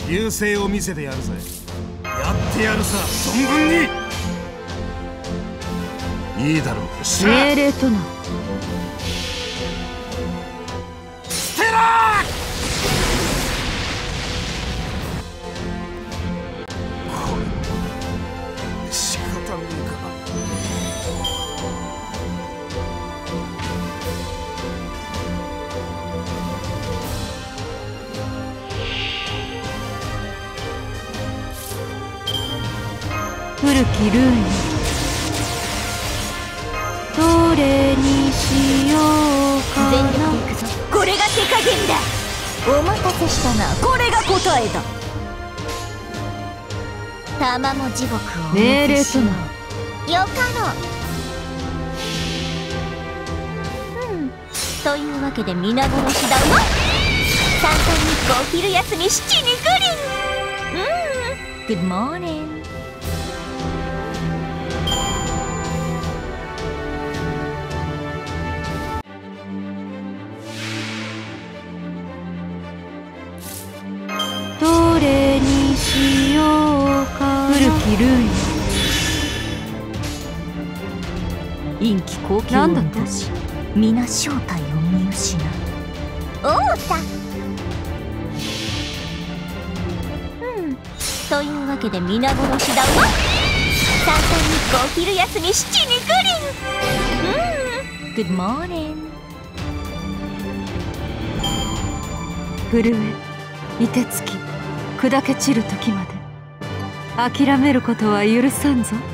流星を見せてやるぜ。やってやるさ、存分に。いいだろう。 命令とな。 ステラー。これ仕方ねえか。 古きルーン、どれにしようかな。 全力でいくぞ。これが手加減だ。お待たせしたな。これが答えだ。玉も地獄を命令とな。 よかろう。というわけで皆殺しだわ。三々日光昼休み七にグリン。Good morning。 どれにしようかな。古きルーン、陰気高級を満たし皆正体を見失う。 おうた。というわけで皆殺しだわ。三々日光昼休み七にグリン。Good morning。 震え、凍てつき、砕け散る時まで諦めることは許さんぞ。